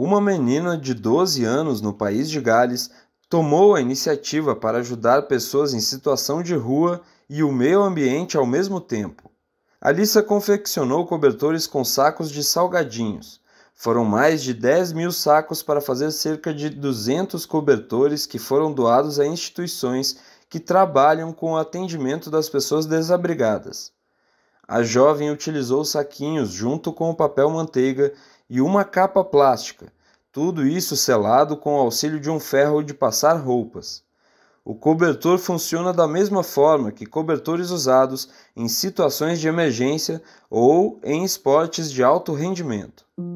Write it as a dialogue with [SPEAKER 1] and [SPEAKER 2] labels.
[SPEAKER 1] Uma menina de 12 anos no país de Gales tomou a iniciativa para ajudar pessoas em situação de rua e o meio ambiente ao mesmo tempo. Alissa confeccionou cobertores com sacos de salgadinhos. Foram mais de 10.000 sacos para fazer cerca de 200 cobertores que foram doados a instituições que trabalham com o atendimento das pessoas desabrigadas. A jovem utilizou saquinhos junto com o papel manteiga e uma capa plástica, tudo isso selado com o auxílio de um ferro de passar roupas. O cobertor funciona da mesma forma que cobertores usados em situações de emergência ou em esportes de alto rendimento.